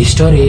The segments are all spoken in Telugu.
స్టోరీ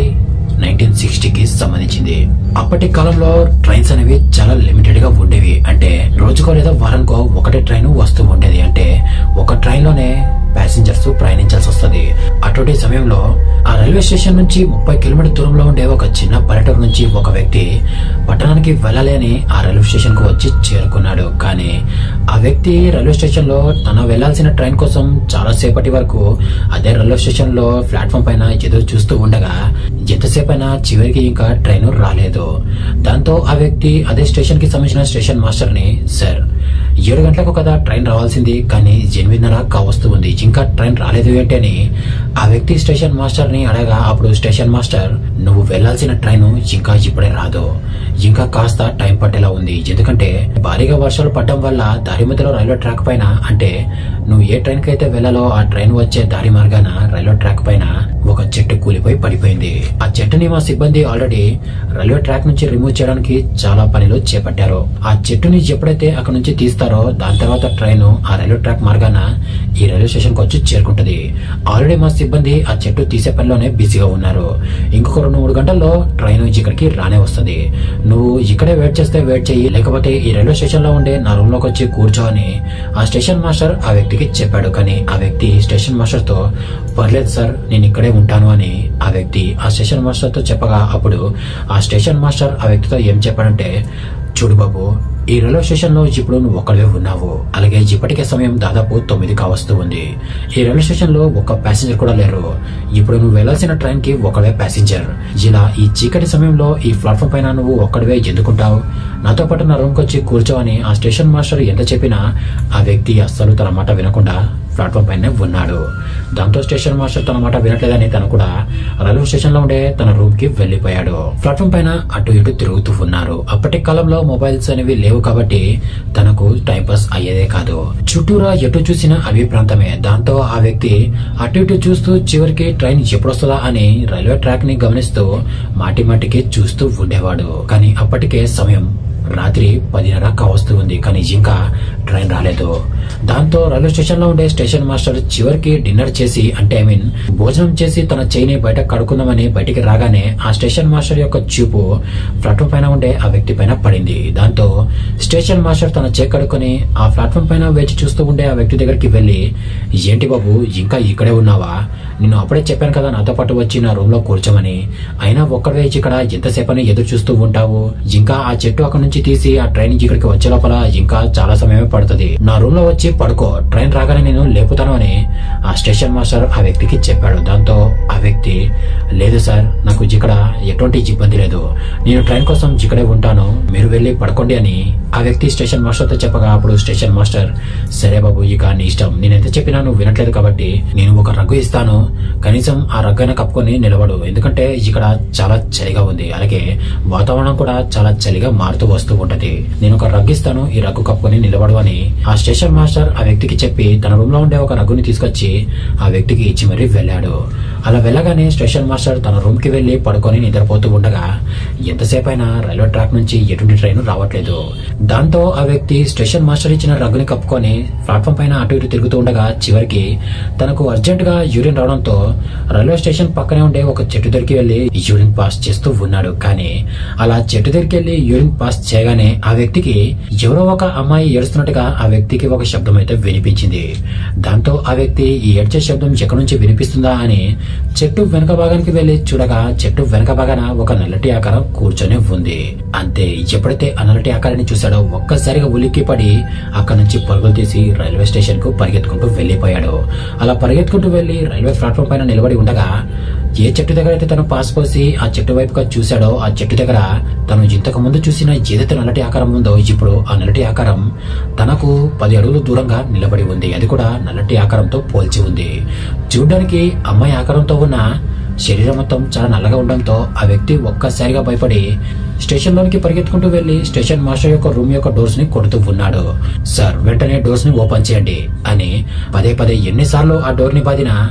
1960కి సంబంధించింది. అప్పటి కాలంలో ట్రైన్స్ అనేవి చాలా లిమిటెడ్ గా ఉండేవి. అంటే రోజుకో లేదా వారానికో ఒకటే ట్రైన్ వస్తూ ఉండేది. అంటే ఒక ట్రైన్ లోనే ప్యాసింజర్స్ ప్రయాణించాల్సి వస్తుంది. అటువంటి సమయంలో ఆ రైల్వే స్టేషన్ నుంచి 30 కిలోమీటర్ దూరంలో ఉండే ఒక చిన్న పల్లెటూరు నుంచి ఒక వ్యక్తి పట్టణానికి వెళ్ళాలి అని ఆ రైల్వే స్టేషన్ కు వచ్చి చేరుకున్నాడు. కానీ ఆ వ్యక్తి రైల్వే స్టేషన్ లో తన వెళ్లాల్సిన ట్రైన్ కోసం చాలా సేపటి వరకు అదే రైల్వే స్టేషన్ లో ప్లాట్ఫామ్ పైన ఎదురు చూస్తూ ఉండగా ఎంతసేపు అయినా చివరికి ఇంకా ట్రైన్ రాలేదు. దాంతో ఆ వ్యక్తి అదే స్టేషన్ కి సంబంధించిన స్టేషన్ మాస్టర్ ని, సార్ 7 గంటలకు కదా ట్రైన్ రావాల్సింది, కానీ 8:30 కావస్తూ ఉంది, ఇంకా ట్రైన్ రాలేదు ఏంటి అని ఆ వ్యక్తి స్టేషన్ మాస్టర్ ని అడగా, అప్పుడు స్టేషన్ మాస్టర్, నువ్వు వెళ్లాల్సిన ట్రైన్ ఇంకా ఇప్పుడే రాదు, ఇంకా కాస్త టైం పట్టేలా ఉంది. ఎందుకంటే భారీగా వర్షాలు పడడం వల్ల దారి మధ్యలో రైల్వే ట్రాక్ పైన, అంటే నువ్వు ఏ ట్రైన్ కి అయితే వెళ్లాలో ఆ ట్రైన్ వచ్చే దారి మార్గాన రైల్వే ట్రాక్ పైన ఒక చెట్టు కూలిపోయి పడిపోయింది. ఆ చెట్టుని మా సిబ్బంది ఆల్రెడీ రైల్వే ట్రాక్ నుంచి రిమూవ్ చేయడానికి చాలా పనులు చేపట్టారు. ఆ చెట్టుని ఎప్పుడైతే అక్కడ నుంచి తీస్తారో దాని తర్వాత ట్రైన్ ఆ రైల్వే ట్రాక్ మార్గాన ఈ రైల్వే స్టేషన్ కు వచ్చి చేరుకుంటది. ఆల్రెడీ మా సిబ్బంది ఆ చెట్టు తీసే పనిలోనే బిజీగా ఉన్నారు. ఇంకొక 2-3 గంటల్లో ట్రైన్ ఇక్కడికి రానే వస్తుంది. నువ్వు ఇక్కడే వెయిట్ చేస్తే వెయిట్ చెయ్యి, లేకపోతే ఈ రైల్వే స్టేషన్ లో ఉండే నా రూమ్ లోకి వచ్చి కూర్చో అని ఆ స్టేషన్ మాస్టర్ ఆ వ్యక్తికి చెప్పాడు. కానీ ఆ వ్యక్తి స్టేషన్ మాస్టర్ తో, పర్లేదు సార్ నేను ఇక్కడే ఉంటాను అని ఆ వ్యక్తి ఆ స్టేషన్ మాస్టర్ తో చెప్పగా, అప్పుడు ఆ స్టేషన్ మాస్టర్ ఆ వ్యక్తితో ఏం చెప్పాడంటే, చూడు బాబు, ఈ రైల్వే స్టేషన్ లో ఇప్పుడు నువ్వు ఒక్కడే ఉన్నావు. అలాగే ఇప్పటికే సమయం దాదాపు 9 కావస్తూ ఉంది. ఈ రైల్వే స్టేషన్ లో ఒక్క ప్యాసింజర్ కూడా లేరు. ఇప్పుడు నువ్వు వెళ్లాల్సిన ట్రైన్ కి ఒకడే ప్యాసింజర్. ఇలా ఈ చీకటి సమయంలో ఈ ప్లాట్ఫామ్ పైన నువ్వు ఒక్కడివే ఎందుకుంటావు? నాతో పాటు నా రూమ్ కి వచ్చి కూర్చో అని ఆ స్టేషన్ మాస్టర్ ఎంత చెప్పినా ఆ వ్యక్తి అస్సలు తన మాట వినకుండా ప్లాట్ఫామ్ పైన ఉన్నాడు. దాంతో స్టేషన్ మాస్టర్ తన మాట వినట్లేదని తను కూడా రైల్వే స్టేషన్ లో ఉండే తన రూమ్ కి వెళ్లిపోయాడు. ప్లాట్ఫామ్ పైన అటు ఇటు తిరుగుతూ ఉన్నారు. అప్పటి కాలంలో మొబైల్స్ అనేవి లేవు కాబట్టి తనకు టైం పాస్ అయ్యేదే కాదు. చుట్టూరా ఎటు చూసినా అవి ప్రాంతమే. దాంతో ఆ వ్యక్తి అటు ఇటు చూస్తూ చివరికి ట్రైన్ ఎప్పుడొస్తుందా అని రైల్వే ట్రాక్ ని గమనిస్తూ మాటి మాటికి చూస్తూ ఉండేవాడు. కానీ అప్పటికే సమయం రాత్రి 10:30 కావస్తూ ఉంది. కానీ ఇంకా ట్రైన్ రాలేదు. దాంతో రైల్వే స్టేషన్ లో ఉండే స్టేషన్ మాస్టర్ చివరికి డిన్నర్ చేసి, అంటే భోజనం చేసి తన చేయిని బయట కడుకుందామని బయటికి రాగానే ఆ స్టేషన్ మాస్టర్ యొక్క చూపు ప్లాట్ఫామ్ పైన ఉండే ఆ వ్యక్తి పైన పడింది. దాంతో స్టేషన్ మాస్టర్ తన చేయి కడుక్కొని ఆ ప్లాట్ఫామ్ పైన వేచి చూస్తూ ఉండే ఆ వ్యక్తి దగ్గరికి వెళ్లి, ఏంటి బాబు ఇంకా ఇక్కడే ఉన్నావా? నిన్ను అప్పుడే చెప్పాను కదా నాతో పాటు వచ్చి నా రూమ్ లో కూర్చోమని, అయినా ఒక్కడే ఇక్కడ ఎంతసేపని ఎదురు చూస్తూ ఉంటావు? ఇంకా ఆ చెట్టు అక్కడ నుంచి తీసి ఆ ట్రైన్ ఇక్కడికి వచ్చే లోపల ఇంకా చాలా సమయమే పడుతుంది. నా రూమ్ లో వచ్చి పడుకో, ట్రైన్ రాగానే నేను లేపుతాను అని ఆ స్టేషన్ మాస్టర్ ఆ వ్యక్తికి చెప్పాడు. దాంతో ఆ వ్యక్తి, లేదు సార్, నాకు ఇక్కడ ఎటువంటి ఇబ్బంది లేదు, నేను ట్రైన్ కోసం ఇక్కడే ఉంటాను, మీరు వెళ్లి పడుకోండి అని ఆ వ్యక్తి స్టేషన్ మాస్టర్ తో చెప్పగా, అప్పుడు స్టేషన్ మాస్టర్, సరే బాబు ఇక నీ ఇష్టం, నేనెంత చెప్పినా నువ్వు వినట్లేదు కాబట్టి నేను ఒక రగ్గు ఇస్తాను, కనీసం ఆ రగ్గైనా కప్పుకొని నిలబడు, ఎందుకంటే ఇక్కడ చాలా చలిగా ఉంది, అలాగే వాతావరణం కూడా చాలా చలిగా మారుతూ వస్తూ ఉంటది, నేను ఒక రగ్గు ఇస్తాను, ఈ రగ్గు కప్పుకొని నిలబడు అని ఆ స్టేషన్ మాస్టర్ ఆ వ్యక్తికి చెప్పి తన రూమ్ లో ఉండే ఒక రగ్గుని తీసుకొచ్చి ఆ వ్యక్తికి ఇచ్చి మరీ వెళ్ళాడు. అలా వెళ్ళగానే స్టేషన్ మాస్టర్ తన రూమ్ కి వెళ్లి పడుకొని నిద్రపోతూ ఉండగా ఎంతసేపు అయినా రైల్వే ట్రాక్ నుంచి ఎటువంటి ట్రైన్ రావట్లేదు. దాంతో ఆ వ్యక్తి స్టేషన్ మాస్టర్ ఇచ్చిన రగ్గుని కప్పుకొని ప్లాట్ఫామ్ పైన అటు ఇటు తిరుగుతూ ఉండగా చివరికి తనకు అర్జెంట్ గా యూరిన్ రావడంతో రైల్వే స్టేషన్ పక్కనే ఉండే ఒక చెట్టు దగ్గరికి వెళ్లి యూరిన్ పాస్ చేస్తూ ఉన్నాడు. కానీ అలా చెట్టు దగ్గరికి వెళ్లి యూరిన్ పాస్ చేయగానే ఆ వ్యక్తికి ఎవరో ఒక అమ్మాయి ఏడుస్తున్నట్టుగా ఆ వ్యక్తికి ఒక శబ్దం అయితే వినిపించింది. దాంతో ఆ వ్యక్తి ఈ ఏడ్చే శబ్దం ఎక్కడి నుంచి వినిపిస్తుందా అని చెట్టు వెనక భాగానికి వెళ్లి చూడగా చెట్టు వెనక భాగాన ఒక నల్లటి ఆకారం కూర్చొని ఉంది. అంతే, ఎప్పుడైతే ఆ నల్లటి ఆకారాన్ని చూశాడో ఒక్కసారిగా ఉలిక్కి పడి అక్కడి నుంచి పరుగులు తీసి రైల్వే స్టేషన్ కు పరిగెత్తుకుంటూ వెళ్లిపోయాడు. అలా పరిగెత్తుకుంటూ వెళ్లి రైల్వే ప్లాట్ఫామ్ పైన నిలబడి ఉండగా ఏ చెట్టు దగ్గర అయితే తను పాస్ పోసి ఆ చెట్టు వైపుగా చూశాడో ఆ చెట్టు దగ్గర తను ఇంతకు ముందు చూసిన ఏదైతే నల్లటి ఆకారం ఉందో ఇప్పుడు ఆ నల్లటి ఆకారం తనకు 10 అడుగులు దూరంగా నిలబడి ఉంది. అది కూడా నల్లటి ఆకారంతో పోల్చి ఉంది. చూడ్డానికి అమ్మాయి ఆకారంతో ఉన్న శరీరం మొత్తం చాలా నల్లగా ఉండడంతో ఆ వ్యక్తి ఒక్కసారిగా భయపడి స్టేషన్ లోనికి పరిగెత్తుకుంటూ వెళ్లి స్టేషన్ మాస్టర్ యొక్క రూమ్ యొక్క డోర్స్ ని కొడుతూ ఉన్నాడు. సార్ వెంటనే డోర్స్ ని ఓపెన్ చేయండి అని పదే పదే ఎన్నిసార్లు ఆ డోర్ ని బాదినా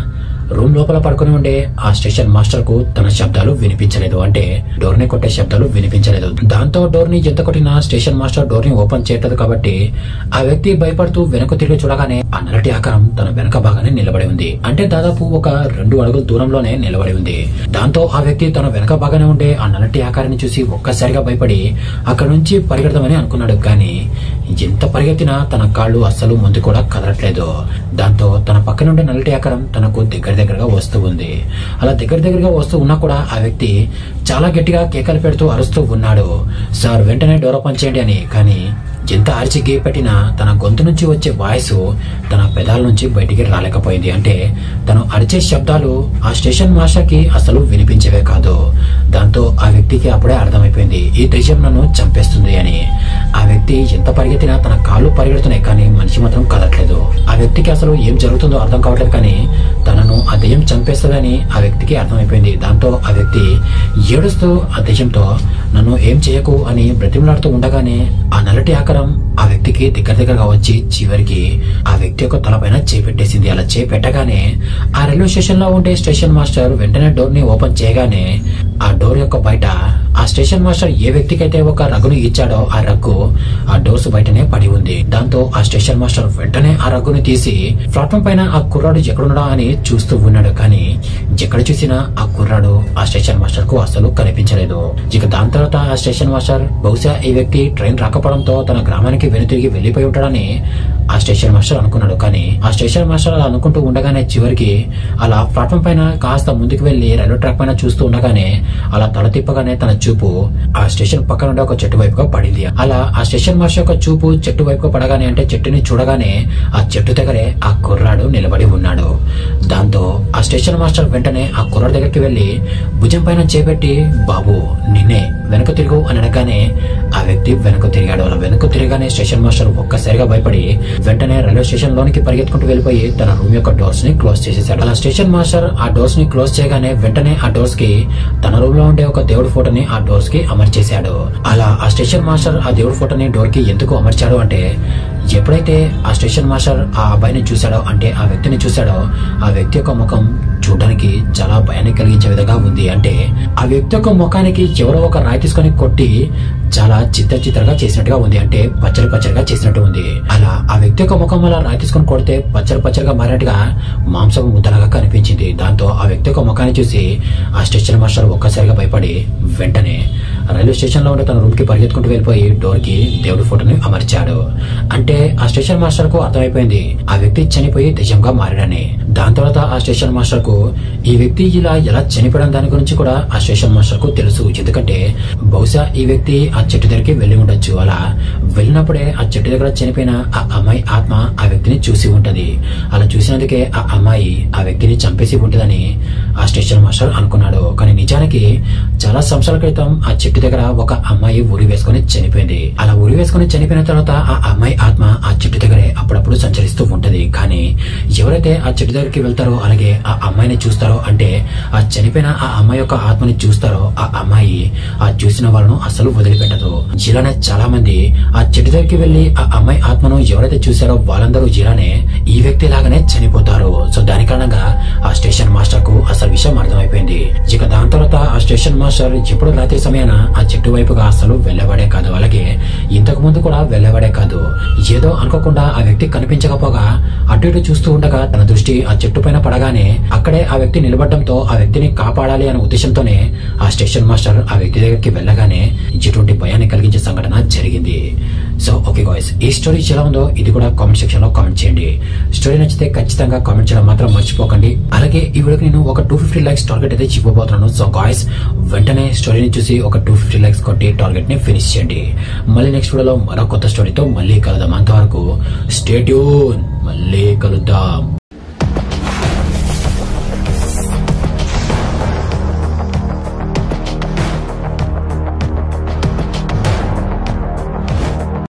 రూమ్ లోపల పడుకుని ఉండే ఆ స్టేషన్ మాస్టర్ కు తన శబ్దాలు వినిపించలేదు. అంటే డోర్ ని కొట్టే శబ్దాలు వినిపించలేదు. దాంతో డోర్ ని ఎంత కొట్టినా స్టేషన్ మాస్టర్ డోర్ ని ఓపెన్ చేయట్లేదు. కాబట్టి ఆ వ్యక్తి భయపడుతూ వెనక్కు తిరిగి చూడగానే ఆ నల్లటి ఆకారం తన వెనక భాగానే నిలబడి ఉంది. అంటే దాదాపు ఒక 2 అడుగుల దూరంలోనే నిలబడి ఉంది. దాంతో ఆ వ్యక్తి తన వెనక భాగానే ఉండే ఆ నల్లటి ఆకారాన్ని చూసి ఒక్కసారిగా భయపడి అక్కడ నుంచి పరిగెడదామని అనుకున్నాడు. కానీ ఎంత పరిగెత్తినా తన కాళ్ళు అస్సలు ముందు కూడా కదలట్లేదు. దాంతో తన పక్కన ఉండే నల్లటి ఆకారం తనకు దగ్గరగా వస్తూ ఉంది. అలా దగ్గరగా వస్తూ ఉన్నా కూడా ఆ వ్యక్తి చాలా గట్టిగా కేకలు పెడుతూ అరుస్తూ ఉన్నాడు, సార్ వెంటనే డోర్ ఓపెన్ చేయండి అని. కానీ ఎంత అరిచి పెట్టినా తన గొంతు నుంచి వచ్చే వాయిస్ తన పెదాల నుంచి బయటికి రాలేకపోయింది. అంటే తను అరిచే శబ్దాలు ఆ స్టేషన్ మాస్టర్ కి అసలు వినిపించేవే కాదు. దాంతో ఆ వ్యక్తికి అప్పుడే అర్థమైపోయింది ఈ దృశ్యం నన్ను చంపేస్తుంది అని. ఆ వ్యక్తి ఎంత పరిగెత్తినా తన కాళ్ళు పరిగెడుతున్నాయి కానీ మనిషి మాత్రం కదలట్లేదు. ఆ వ్యక్తికి అసలు ఏం జరుగుతుందో అర్థం కావట్లేదు. కానీ తనను ఆ దెయ్యం చంపేస్తుందని ఆ వ్యక్తికి అర్థమైపోయింది. దాంతో ఆ వ్యక్తి ఏడుస్తూ ఆ దెయ్యంతో నన్ను ఏం చేయకు అని బ్రతిమలాడుతూ ఉండగానే ఆ నల్లటి ఆకారం ఆ వ్యక్తికి దగ్గరగా వచ్చి చివరికి ఆ వ్యక్తి యొక్క తలపైన చేపెట్టేసింది. అలా చేపెట్టగానే ఆ రైల్వే స్టేషన్ లో ఉండే స్టేషన్ మాస్టర్ వెంటనే డోర్ ని ఓపెన్ చేయగానే ఆ డోర్ యొక్క బయట ఆ స్టేషన్ మాస్టర్ ఏ వ్యక్తికైతే ఒక రగ్గును ఇచ్చాడో ఆ రగ్గు ఆ డోర్స్ బయటనే పడి ఉంది. దాంతో ఆ స్టేషన్ మాస్టర్ వెంటనే ఆ రగ్గును తీసి ప్లాట్ఫామ్ పైన ఆ కుర్రాడు ఎక్కడున్నాడా అని చూస్తూ ఉన్నాడు. కానీ ఎక్కడ చూసినా ఆ కుర్రాడు ఆ స్టేషన్ మాస్టర్ కు అసలు కనిపించలేదు. ఇక దాని తర్వాత ఆ స్టేషన్ మాస్టర్ బహుశా ఈ వ్యక్తి ట్రైన్ రాకపోవడంతో తన గ్రామానికి వెనుతిరిగి వెళ్లిపోయి ఉంటాడని ఆ స్టేషన్ మాస్టర్ అనుకున్నాడు. కానీ ఆ స్టేషన్ మాస్టర్ అలా అనుకుంటూ ఉండగానే చివరికి అలా ప్లాట్ఫామ్ పైన కాస్త ముందుకు వెళ్లి రైల్వే ట్రాక్ పైన చూస్తూ ఉండగానే అలా తల తిప్పగానే తన చూపు ఆ స్టేషన్ పక్కన ఉండే ఒక చెట్టు వైపుగా పడింది. అలా ఆ స్టేషన్ మాస్టర్ యొక్క చూపు చెట్టు వైపుగా పడగానే అంటే చెట్టుని చూడగానే ఆ చెట్టు దగ్గరే ఆ కుర్రాడు నిలబడి ఉన్నాడు. దాంతో ఆ స్టేషన్ మాస్టర్ వెంటనే ఆ కుర్రాడు దగ్గరికి వెళ్లి భుజం పైన చేపెట్టి బాబు నిన్నే వెనక తిరుగు అని అనగానే ఆ వ్యక్తి వెనక్కు తిరిగాడు. అలా వెనక్కు తిరగానే స్టేషన్ మాస్టర్ ఒక్కసారిగా భయపడి వెంటనే రైల్వే స్టేషన్ లోనికి పరిగెత్తుకుంటూ వెళ్లిపోయి తన రూమ్ యొక్క డోర్స్ ని క్లోజ్ చేసేసాడు. అలా స్టేషన్ మాస్టర్ ఆ డోర్స్ ని క్లోజ్ చేయగానే వెంటనే ఆ డోర్స్ కి తన రూమ్ లో ఉండే ఒక దేవుడి ఫోటోని ఆ డోర్స్ కి అమర్చేశాడు. అలా ఆ స్టేషన్ మాస్టర్ ఆ దేవుడి ఫోటోని డోర్ కి ఎందుకు అమర్చాడు అంటే ఎప్పుడైతే ఆ స్టేషన్ మాస్టర్ ఆ అబ్బాయిని చూశాడో అంటే ఆ వ్యక్తిని చూశాడో ఆ వ్యక్తి యొక్క ముఖం చూడడానికి చాలా భయాన్ని కలిగించే విధంగా ఉంది. అంటే ఆ వ్యక్తి యొక్క ముఖానికి ఎవరో ఒక రాయి తీసుకొని కొట్టి చాలా చిత్రగా చేసినట్టుగా ఉంది. అంటే పచ్చడిగా చేసినట్టు ఉంది. అలా ఆ వ్యక్తి యొక్క ముఖం అలా రాయి తీసుకొని కొడితే పచ్చడిగా మారినట్టుగా మాంసం ముద్దలాగా కనిపించింది. దాంతో ఆ వ్యక్తి యొక్క ముఖాన్ని చూసి ఆ స్టేషన్ మాస్టర్ ఒక్కసారిగా భయపడి వెంటనే రైల్వే స్టేషన్ లో ఉండే తన రూమ్ కి పరిగెత్తుకుంటూ వెళ్ళిపోయి డోర్ కి దేవుడి ఫోటోని అమర్చాడు. అంటే ఆ స్టేషన్ మాస్టర్ కు అర్థమైపోయింది ఆ వ్యక్తి చనిపోయి దెయ్యంగా మారాడని. దాని తర్వాత ఆ స్టేషన్ మాస్టర్ కు ఈ వ్యక్తి ఇలా ఎలా చనిపోవడం దాని గురించి కూడా ఆ స్టేషన్ మాస్టర్ కు తెలుసు. ఎందుకంటే బహుశా ఈ వ్యక్తి ఆ చెట్టు దగ్గరికి వెళ్లి ఉండొచ్చు. అలా వెళ్ళినప్పుడే ఆ చెట్టు దగ్గర చనిపోయిన ఆ అమ్మాయి ఆత్మ ఆ వ్యక్తిని చూసి ఉంటది. అలా చూసినందుకే ఆ అమ్మాయి ఆ వ్యక్తిని చంపేసి ఉంటదని ఆ స్టేషన్ మాస్టర్ అనుకున్నాడు. కానీ నిజానికి చాలా సంవత్సరాల క్రితం ఆ చెట్టు దగ్గర ఒక అమ్మాయి ఉరి వేసుకుని చనిపోయింది. అలా ఉరి వేసుకుని చనిపోయిన తర్వాత ఆ అమ్మాయి ఆత్మ ఆ చెట్టు దగ్గరే అప్పుడప్పుడు సంచరిస్తూ ఉంటది. కానీ ఎవరైతే ఆ చెట్టు దగ్గరికి వెళ్తారో అలాగే ఆ అమ్మాయిని చూస్తారో అంటే ఆ చనిపోయిన ఆ అమ్మాయి యొక్క ఆత్మని చూస్తారో ఆ అమ్మాయి ఆ చూసిన వాళ్ళను అసలు వదిలిపెట్టదు. ఇలానే చాలా మంది ఆ చెట్టు దగ్గరికి వెళ్లి ఆ అమ్మాయి ఆత్మను ఎవరైతే చూసారో వాళ్ళందరూ ఇలానే ఈ వ్యక్తి లాగానే చనిపోతారు. సో దాని కారణంగా ఆ స్టేషన్ మాస్టర్ కు అసలు విషయం అర్థమైపోయింది. ఇక దాని తర్వాత ఆ స్టేషన్ మాస్టర్ ఎప్పుడు రాత్రి సమయాన ఆ చెట్టు వైపుగా అసలు వెళ్ళేవాడే కాదు. అలాగే ఇంతకు ముందు కూడా వెళ్ళేవాడే కాదు. ఏదో అనుకోకుండా ఆ వ్యక్తి కనిపించకపోగా అటు ఇటు చూస్తూ ఉండగా తన దృష్టి ఆ చెట్టు పైన పడగానే అక్కడే ఆ వ్యక్తి నిలబడడంతో ఆ వ్యక్తిని కాపాడాలి అనే ఉద్దేశంతోనే ఆ స్టేషన్ మాస్టర్ ఆ వ్యక్తి దగ్గరికి వెళ్ళగానే ఇటువంటి భయాన్ని కలిగించే సంఘటన జరిగింది. సో ఓకే గాయ్స్, ఈ స్టోరీ ఎలా ఉందో ఇది కూడా కామెంట్ సెక్షన్ లో కామెంట్ చేయండి. స్టోరీ నచ్చితే ఖచ్చితంగా కామెంట్ చేయడం మాత్రం మర్చిపోకండి. అలాగే ఈ వీడియోకి నేను ఒక 250 లైక్స్ టార్గెట్ అయితే ఇవ్వబోతున్నాను. సో గాయ్స్ వెంటనే స్టోరీని చూసి ఒక 250 లైక్స్ కొట్టి టార్గెట్ ని ఫినిష్ చేయండి. మళ్ళీ నెక్స్ట్ వీడియోలో మరో కొత్త స్టోరీతో మళ్ళీ కలుద్దాం. అంతవరకు స్టే ట్యూన్. మళ్ళీ